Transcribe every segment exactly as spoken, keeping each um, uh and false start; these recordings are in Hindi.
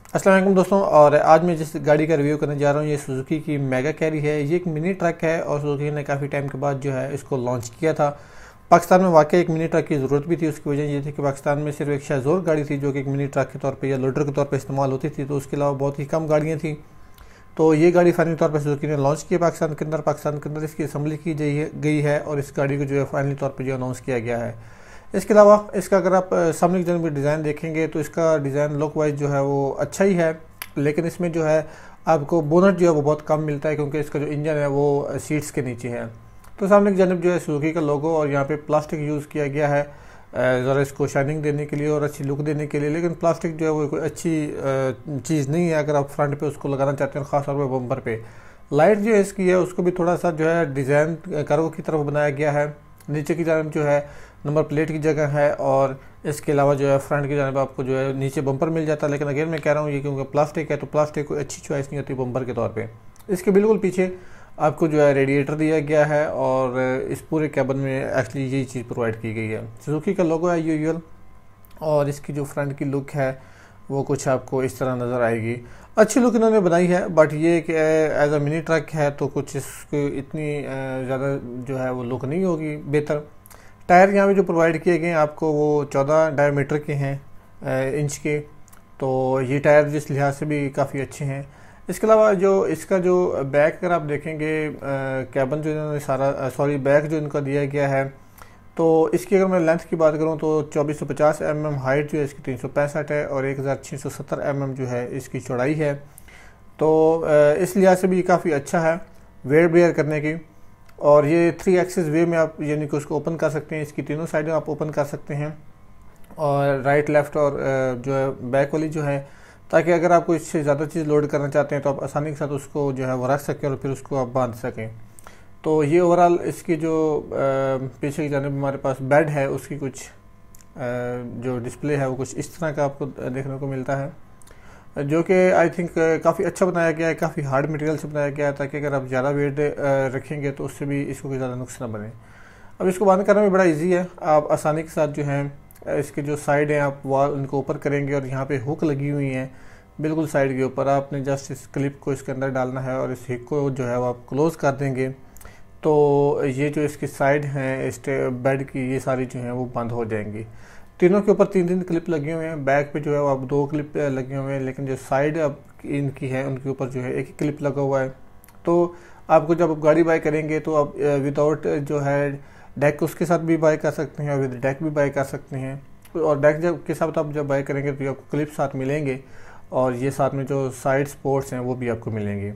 अस्सलाम वालेकुम दोस्तों। और आज मैं जिस गाड़ी का रिव्यू करने जा रहा हूँ ये सुजुकी की मेगा कैरी है। ये एक मिनी ट्रक है और सुजुकी ने काफ़ी टाइम के बाद जो है इसको लॉन्च किया था। पाकिस्तान में वाकई एक मिनी ट्रक की ज़रूरत भी थी। उसकी वजह ये थी कि पाकिस्तान में सिर्फ एक शाहजोर गाड़ी थी जो कि एक मिनी ट्रक के तौर पे या लोडर के तौर पे इस्तेमाल होती थी, तो उसके अलावा बहुत ही कम गाड़ियाँ थी। तो ये गाड़ी फाइनली तौर पर सुजुकी ने लॉन्च की पाकिस्तान के अंदर। पाकिस्तान के अंदर इसकी असम्बली की गई है और इस गाड़ी को जो है फाइनली तौर पर जो अनाउंस किया गया है। इसके अलावा इसका अगर आप सामने की जानब डिज़ाइन देखेंगे तो इसका डिज़ाइन लुक वाइज जो है वो अच्छा ही है, लेकिन इसमें जो है आपको बोनट जो है वो बहुत कम मिलता है क्योंकि इसका जो इंजन है वो सीट्स के नीचे है। तो सामने की जानब जो है सुजुकी का लोगो और यहाँ पे प्लास्टिक यूज़ किया गया है ज़रा इसको शाइनिंग देने के लिए और अच्छी लुक देने के लिए, लेकिन प्लास्टिक जो है वो कोई अच्छी चीज़ नहीं है अगर आप फ्रंट पे उसको लगाना चाहते हैं, ख़ास तौर पर बम्पर पे। लाइट जो है इसकी है उसको भी थोड़ा सा जो है डिज़ाइन कर्व की तरफ बनाया गया है। नीचे की जानब जो है नंबर प्लेट की जगह है और इसके अलावा जो है फ्रंट की जानब आपको जो है नीचे बम्पर मिल जाता है, लेकिन अगेन मैं कह रहा हूँ ये क्योंकि प्लास्टिक है तो प्लास्टिक कोई अच्छी चॉइस नहीं होती बम्पर के तौर पे। इसके बिल्कुल पीछे आपको जो है रेडिएटर दिया गया है और इस पूरे कैबिन में एक्चुअली यही चीज़ प्रोवाइड की गई है। सुजुकी का लोगो है यूजुअल और इसकी जो फ्रंट की लुक है वो कुछ आपको इस तरह नज़र आएगी। अच्छी लुक इन्होंने बनाई है, बट ये कि एज अ मिनी ट्रक है तो कुछ इसकी इतनी ज़्यादा जो है वो लुक नहीं होगी बेहतर। टायर यहाँ पे जो प्रोवाइड किए गए हैं आपको वो चौदह डायमीटर के हैं इंच के, तो ये टायर जिस लिहाज से भी काफ़ी अच्छे हैं। इसके अलावा जो इसका जो बैक अगर आप देखेंगे कैबिन जो इन्होंने सारा सॉरी बैक जो इनका दिया गया है, तो इसकी अगर मैं लेंथ की बात करूँ तो चौबीस सौ पचास एम एम हाइट जो है इसकी तीन सौ पैंसठ है और एक हज़ार छः सौ सत्तर एम एम जो है इसकी चौड़ाई है। तो इस लिहाज से भी काफ़ी अच्छा है वेट बेयर करने की। और ये थ्री एक्सिस वे में आप यानी कि उसको ओपन कर सकते हैं, इसकी तीनों साइडें आप ओपन कर सकते हैं और राइट लेफ़्ट और जो है बैक वाली जो है, ताकि अगर आप कोई इससे ज़्यादा चीज़ लोड करना चाहते हैं तो आप आसानी के साथ उसको जो है वो रख सकें और फिर उसको आप बांध सकें। तो ये ओवरऑल इसकी जो पीछे की जानिब हमारे पास बेड है उसकी कुछ जो डिस्प्ले है वो कुछ इस तरह का आपको देखने को मिलता है, जो कि आई थिंक काफ़ी अच्छा बनाया गया है, काफ़ी हार्ड मटेरियल से बनाया गया है ताकि अगर आप ज़्यादा वेट रखेंगे तो उससे भी इसको कोई ज़्यादा नुकसान ना बने। अब इसको बंद करना भी बड़ा इजी है, आप आसानी के साथ जो है इसके जो साइड हैं आप वॉल उनको ऊपर करेंगे और यहाँ पे हुक लगी हुई हैं बिल्कुल साइड के ऊपर, आपने जस्ट इस क्लिप को इसके अंदर डालना है और इस हुक को जो है वो आप क्लोज़ कर देंगे तो ये जो इसकी साइड हैं इस बेड की ये सारी जो हैं वो बंद हो जाएंगी। तीनों के ऊपर तीन तीन क्लिप लगे हुए हैं, बैक पे जो है वो अब दो क्लिप लगे हुए हैं, लेकिन जो साइड अब इनकी है उनके ऊपर जो है एक ही क्लिप लगा हुआ है। तो आपको जब आप गाड़ी बाय करेंगे तो आप विदाउट जो है डेक उसके साथ भी बाय कर सकते हैं और विद डेक भी बाय कर सकते हैं। और डेक जब के साथ आप जब बाय करेंगे तो आपको क्लिप साथ मिलेंगे और ये साथ में जो साइड स्पोर्ट्स हैं वो भी आपको मिलेंगे।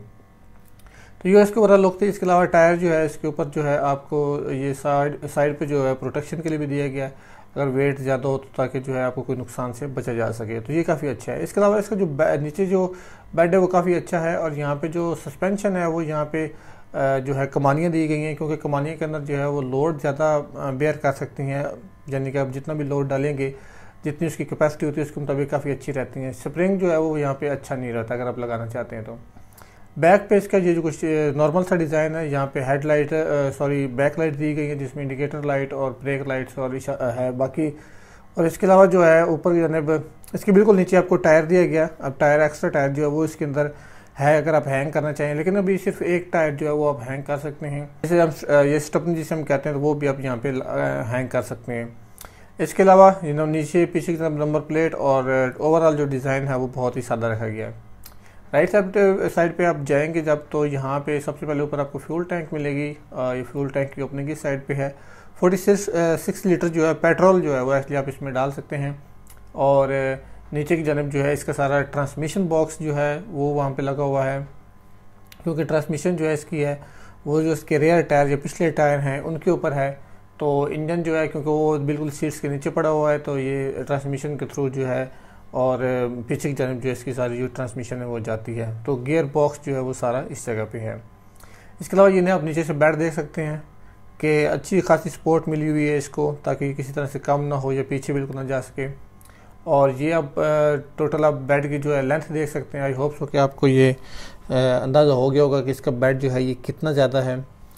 तो ये इसके ओवरऑल लुक थी। इसके अलावा टायर जो है इसके ऊपर जो है आपको ये साइड साइड पे जो है प्रोटेक्शन के लिए भी दिया गया है, अगर वेट ज़्यादा हो तो ताकि जो है आपको कोई नुकसान से बचा जा सके, तो ये काफ़ी अच्छा है। इसके अलावा इसका जो नीचे जो बेड है वो काफ़ी अच्छा है और यहाँ पे जो सस्पेंशन है वो यहाँ पे जो है कमानियाँ दी गई हैं, क्योंकि कमानियों के अंदर जो है वो लोड ज़्यादा बेयर कर सकती हैं, यानी कि आप जितना भी लोड डालेंगे जितनी उसकी कैपेसिटी होती है उसके मुताबिक काफ़ी अच्छी रहती हैं। स्प्रिंग जो है वो यहाँ पे अच्छा नहीं रहता अगर आप लगाना चाहते हैं तो। बैक पे इसका ये जो कुछ नॉर्मल सा डिज़ाइन है, यहाँ पे हेडलाइट सॉरी बैक लाइट दी गई है जिसमें इंडिकेटर लाइट और ब्रेक लाइट्स और है बाकी। और इसके अलावा जो है ऊपर की जानब इसके बिल्कुल नीचे आपको टायर दिया गया। अब टायर एक्स्ट्रा टायर जो है वो इसके अंदर है अगर आप हैंग करना चाहें, लेकिन अभी सिर्फ एक टायर जो है वो आप हैंग कर सकते हैं। जैसे हम ये स्टपनी जिसे हम कहते हैं तो वो भी आप यहाँ पे हैंग कर सकते हैं। इसके अलावा नीचे पीछे की तरफ नंबर प्लेट और ओवरऑल जो डिज़ाइन है वो बहुत ही सादा रखा गया है। राइट साइड साइड पे आप जाएंगे जब तो यहाँ पे सबसे पहले ऊपर आपको फ्यूल टैंक मिलेगी। ये फ्यूल टैंक की ओपनिंग की साइड पे है। फोर्टी सिक्स लीटर जो है पेट्रोल जो है वो एक्चुअली आप इसमें डाल सकते हैं। और नीचे की जानब जो है इसका सारा ट्रांसमिशन बॉक्स जो है वो वहाँ पे लगा हुआ है, क्योंकि ट्रांसमिशन जो है इसकी है वो जो इसके रेयर टायर या पिछले टायर हैं उनके ऊपर है। तो इंजन जो है क्योंकि वो बिल्कुल सीट्स के नीचे पड़ा हुआ है तो ये ट्रांसमिशन के थ्रू जो है और पीछे की जानब जो है इसकी सारी जो ट्रांसमिशन है वो जाती है। तो गियर बॉक्स जो है वो सारा इस जगह पे है। इसके अलावा ये आप नीचे से बेड देख सकते हैं कि अच्छी खासी सपोर्ट मिली हुई है इसको, ताकि किसी तरह से कम ना हो या पीछे बिल्कुल ना जा सके। और ये अब टोटल आप बेड की जो है लेंथ देख सकते हैं। आई होप सो कि आपको ये अंदाज़ा हो गया होगा कि इसका बेड जो है ये कितना ज़्यादा है।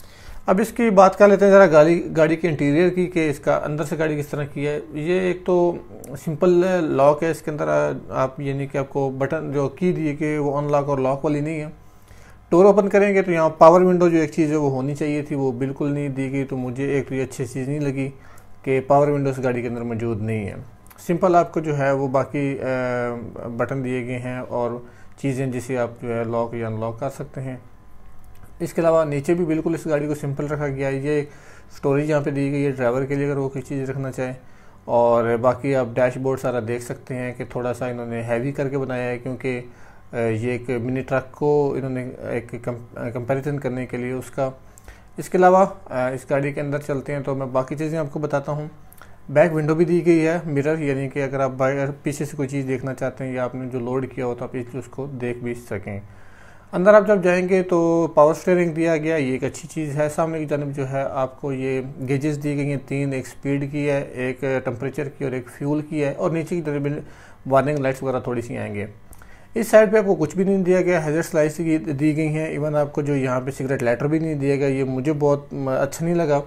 अब इसकी बात कर लेते हैं ज़रा गाड़ी गाड़ी के इंटीरियर की, कि इसका अंदर से गाड़ी किस तरह की है। ये एक तो सिंपल लॉक है इसके अंदर, आप यानी कि आपको बटन जो की दी है कि वो अनलॉक और लॉक वाली नहीं है। डोर ओपन करेंगे तो यहाँ पावर विंडो जो एक चीज़ है वो होनी चाहिए थी, वो बिल्कुल नहीं दी गई। तो मुझे एक तो ये अच्छी चीज़ नहीं लगी कि पावर विंडो इस गाड़ी के अंदर मौजूद नहीं है। सिंपल आपको जो है वो बाकी बटन दिए गए हैं और चीज़ें जिसे आप जो है लॉक या अनलॉक कर सकते हैं। इसके अलावा नीचे भी बिल्कुल इस गाड़ी को सिंपल रखा गया है। ये स्टोरेज यहाँ पे दी गई है ड्राइवर के लिए अगर वो कोई चीज़ रखना चाहे। और बाकी आप डैशबोर्ड सारा देख सकते हैं कि थोड़ा सा इन्होंने हैवी करके बनाया है, क्योंकि ये एक मिनी ट्रक को इन्होंने एक कंपैरिजन करने के लिए उसका। इसके अलावा इस गाड़ी के अंदर चलते हैं तो मैं बाकी चीज़ें आपको बताता हूँ। बैक विंडो भी दी गई है मिरर, यानी कि अगर आप पीछे से कोई चीज़ देखना चाहते हैं या आपने जो लोड किया हो तो आप इस उसको देख भी सकें। अंदर आप जब जाएंगे तो पावर स्टीयरिंग दिया गया, ये एक अच्छी चीज़ है। सामने की जानब जो है आपको ये गेजेस दी गई हैं तीन, एक स्पीड की है, एक टेम्परेचर की और एक फ्यूल की है। और नीचे की तरफ वार्निंग लाइट्स वगैरह थोड़ी सी आएंगे। इस साइड पे आपको कुछ भी नहीं दिया गया, हैजर्ड लाइट्स दी गई हैं। इवन आपको जो यहाँ पे सिगरेट लाइटर भी नहीं दिया गया, ये मुझे बहुत अच्छा नहीं लगा।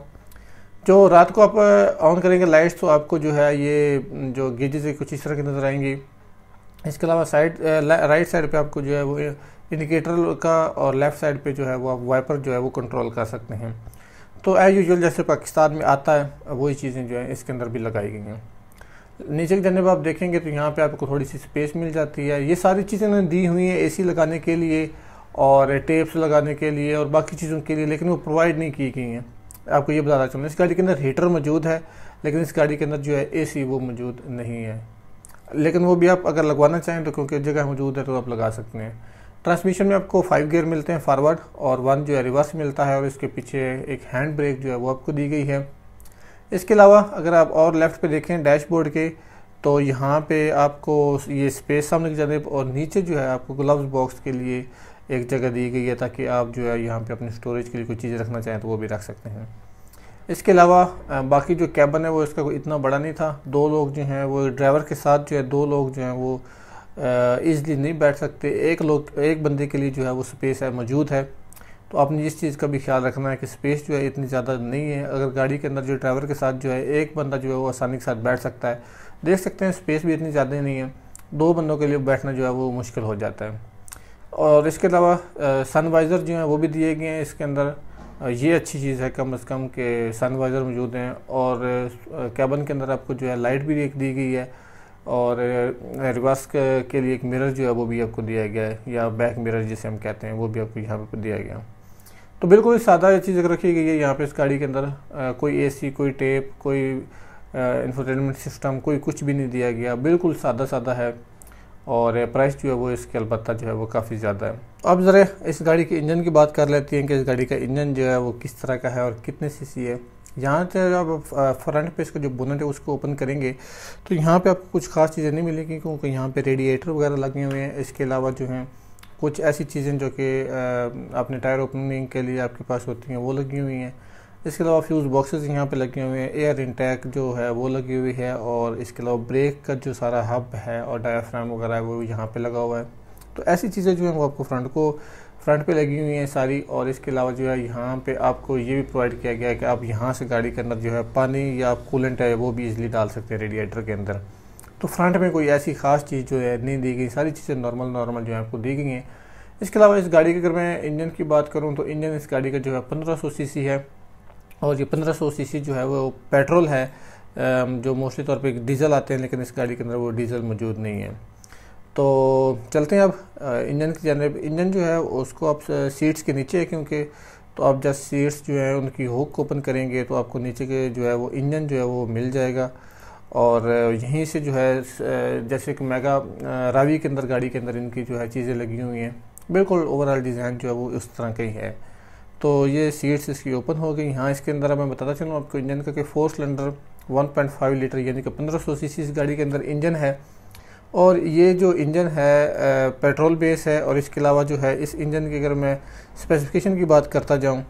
जो रात को आप ऑन करेंगे लाइट्स तो आपको जो है ये जो गेजेस है कुछ इस तरह की नज़र आएंगी। इसके अलावा साइड राइट साइड पे आपको जो है वो इंडिकेटर का और लेफ़्ट साइड पे जो है वो आप वाइपर जो है वो कंट्रोल कर सकते हैं। तो एज यूजुअल जैसे पाकिस्तान में आता है वही चीज़ें जो है इसके अंदर भी लगाई गई हैं। नीचे की जानब आप देखेंगे तो यहाँ पे आपको थोड़ी सी स्पेस मिल जाती है। ये सारी चीज़ें उन्होंने दी हुई हैं एसी लगाने के लिए और टेप्स लगाने के लिए और बाकी चीज़ों के लिए, लेकिन वो प्रोवाइड नहीं की गई हैं। आपको ये बताना चाहूँगा, इस गाड़ी के अंदर हीटर मौजूद है लेकिन इस गाड़ी के अंदर जो है एसी वो मौजूद नहीं है। लेकिन वो भी आप अगर लगवाना चाहें तो क्योंकि जगह मौजूद है तो आप लगा सकते हैं। ट्रांसमिशन में आपको फाइव गियर मिलते हैं फॉरवर्ड और वन जो है रिवर्स मिलता है और इसके पीछे एक हैंड ब्रेक जो है वो आपको दी गई है। इसके अलावा अगर आप और लेफ़्ट पे देखें डैशबोर्ड के तो यहाँ पे आपको ये स्पेस सामने की जानब और नीचे जो है आपको ग्लव्स बॉक्स के लिए एक जगह दी गई है ताकि आप जो है यहाँ पे अपने स्टोरेज के लिए कोई चीज़ रखना चाहें तो वो भी रख सकते हैं। इसके अलावा बाकी जो कैबिन है वो इसका कोई इतना बड़ा नहीं था। दो लोग जो हैं वो ड्राइवर के साथ जो है दो लोग जो हैं वो ईज़िली नहीं बैठ सकते। एक लोग एक बंदे के लिए जो है वो स्पेस है मौजूद है। तो आपने इस चीज़ का भी ख्याल रखना है कि स्पेस जो है इतनी ज़्यादा नहीं है। अगर गाड़ी के अंदर जो ड्राइवर के साथ जो है एक बंदा जो है वो आसानी के साथ बैठ सकता है। देख सकते हैं स्पेस भी इतनी ज़्यादा नहीं है, दो बंदों के लिए बैठना जो है वो मुश्किल हो जाता है। और इसके अलावा सनवाइज़र जो है वो भी दिए गए हैं इसके अंदर। ये अच्छी चीज़ है कम से कम के सनवाइज़र मौजूद हैं। और कैबिन के अंदर आपको जो है लाइट भी एक दी गई है और रिवर्स के लिए एक मिरर जो है वो भी आपको दिया गया है, या बैक मिरर जिसे हम कहते हैं वो भी आपको यहाँ पे दिया गया। तो बिल्कुल सादा चीज़ रखी गई है यहाँ पे इस गाड़ी के अंदर। कोई एसी, कोई टेप, कोई इंफोटेनमेंट सिस्टम, कोई कुछ भी नहीं दिया गया, बिल्कुल सादा सादा है। और प्राइस जो है वो इसके अलबत्ता जो है वो काफ़ी ज़्यादा है। अब ज़रा इस गाड़ी के इंजन की बात कर लेते हैं कि इस गाड़ी का इंजन जो है वो किस तरह का है और कितने सीसी है। यहाँ से जब फ्रंट पे इसका जो बोनट है उसको ओपन करेंगे तो यहाँ पे आपको कुछ खास चीज़ें नहीं मिलेगी, क्योंकि यहाँ पे रेडिएटर वगैरह लगे हुए हैं। इसके अलावा जो हैं कुछ ऐसी चीज़ें जो कि अपने टायर ओपनिंग के लिए आपके पास होती हैं वो लगी हुई हैं। इसके अलावा फ्यूज़ बॉक्सेस यहाँ पे लगे हुए हैं, एयर इंटैक जो है वो लगी हुई है और इसके अलावा ब्रेक का जो सारा हब है और डायाफ्राम वगैरह है वो यहाँ पे लगा हुआ है। तो ऐसी चीज़ें जो हैं वो आपको फ्रंट को फ्रंट पे लगी हुई हैं सारी। और इसके अलावा जो है यहाँ पे आपको ये भी प्रोवाइड किया गया है कि आप यहाँ से गाड़ी के अंदर जो है पानी या कूलेंट है वो भी इजीली डाल सकते हैं रेडिएटर के अंदर। तो फ्रंट में कोई ऐसी ख़ास चीज़ जो है नहीं दी गई, सारी चीज़ें नॉर्मल नॉर्मल जो है आपको दी गई हैं। इसके अलावा इस गाड़ी की अगर मैं इंजन की बात करूँ तो इंजन इस गाड़ी का जो है पंद्रह सौ सी सी है और ये पंद्रह सौ सी सी जो है वो पेट्रोल है, जो मोस्टली तौर पे डीजल आते हैं, लेकिन इस गाड़ी के अंदर वो डीजल मौजूद नहीं है। तो चलते हैं अब इंजन की जानब। इंजन जो है उसको आप सीट्स के नीचे है क्योंकि, तो आप जब सीट्स जो है उनकी हुक ओपन करेंगे तो आपको नीचे के जो है वो इंजन जो है वो मिल जाएगा। और यहीं से जो है जैसे कि मेगा रावी के अंदर गाड़ी के अंदर इनकी जो है चीज़ें लगी हुई हैं, बिल्कुल ओवरऑल डिज़ाइन जो है वो उस तरह का ही है। तो ये सीट्स इसकी ओपन हो गई। यहाँ इसके अंदर मैं बताता चलूँ आपको इंजन का कि four cylinder one point five litre यानी कि पंद्रह सौ सी सी इस गाड़ी के अंदर इंजन है। और ये जो इंजन है पेट्रोल बेस है। और इसके अलावा जो है इस इंजन की अगर मैं स्पेसिफिकेशन की बात करता जाऊँ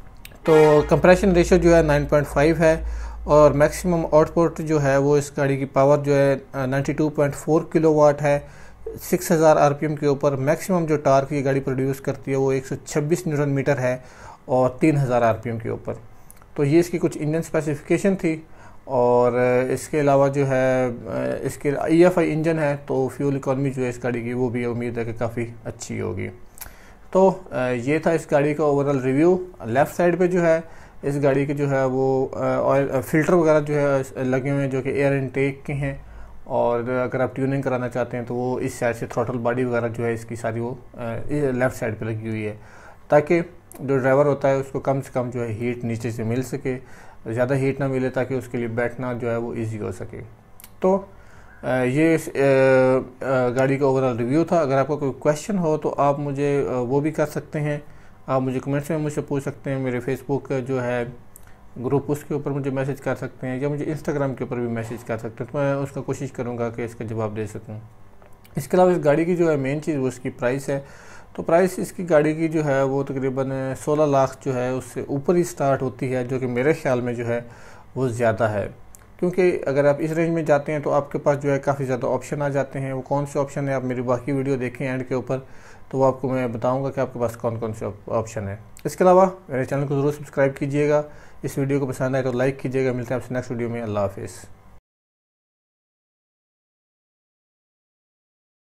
तो कंप्रेशन रेशियो जो है नाइन पॉइंट फाइव है और मैक्सिमम आउटपुट जो है वो इस गाड़ी की पावर जो है ninety two point four kilowatt है। सिक्स हज़ार आरपीएम के ऊपर मैक्सिमम जो टार्क ये गाड़ी प्रोड्यूस करती है वो एक सौ छब्बीस न्यूटन मीटर है। और तीन हज़ार आर पी एम के ऊपर। तो ये इसकी कुछ इंजन स्पेसिफिकेशन थी। और इसके अलावा जो है इसके ई एफ आई इंजन है, तो फ्यूल इकॉनमी जो है इस गाड़ी की वो भी उम्मीद है कि काफ़ी अच्छी होगी। तो ये था इस गाड़ी का ओवरऑल रिव्यू। लेफ़्ट साइड पे जो है इस गाड़ी के जो है वो ऑयल फिल्टर वगैरह जो है लगे हुए हैं जो कि एयर इनटेक के हैं। और अगर आप ट्यूनिंग कराना चाहते हैं तो वो इस साइड से थ्रॉटल बॉडी वगैरह जो है इसकी सारी वो लेफ़्ट साइड पे लगी हुई है, ताकि जो ड्राइवर होता है उसको कम से कम जो है हीट नीचे से मिल सके, ज़्यादा हीट ना मिले, ताकि उसके लिए बैठना जो है वो इजी हो सके। तो ये इस गाड़ी का ओवरऑल रिव्यू था। अगर आपका कोई क्वेश्चन हो तो आप मुझे वो भी कर सकते हैं, आप मुझे कमेंट्स में मुझसे पूछ सकते हैं। मेरे फेसबुक जो है ग्रुप उसके ऊपर मुझे मैसेज कर सकते हैं, या मुझे इंस्टाग्राम के ऊपर भी मैसेज कर सकते हैं, तो मैं उसका कोशिश करूँगा कि इसका जवाब दे सकूँ। इसके अलावा इस गाड़ी की जो है मेन चीज़ वो इसकी प्राइस है। तो प्राइस इसकी गाड़ी की जो है वो तकरीबन सोलह लाख जो है उससे ऊपर ही स्टार्ट होती है, जो कि मेरे ख्याल में जो है वो ज़्यादा है। क्योंकि अगर आप इस रेंज में जाते हैं तो आपके पास जो है काफ़ी ज़्यादा ऑप्शन आ जाते हैं। वो कौन से ऑप्शन है आप मेरी बाकी वीडियो देखें एंड के ऊपर, तो वो आपको मैं बताऊंगा कि आपके पास कौन कौन से ऑप्शन है। इसके अलावा मेरे चैनल को ज़रूर सब्सक्राइब कीजिएगा। इस वीडियो को पसंद आए तो लाइक कीजिएगा। मिलते हैं आपसे नेक्स्ट वीडियो में। अल्लाह हाफिज़।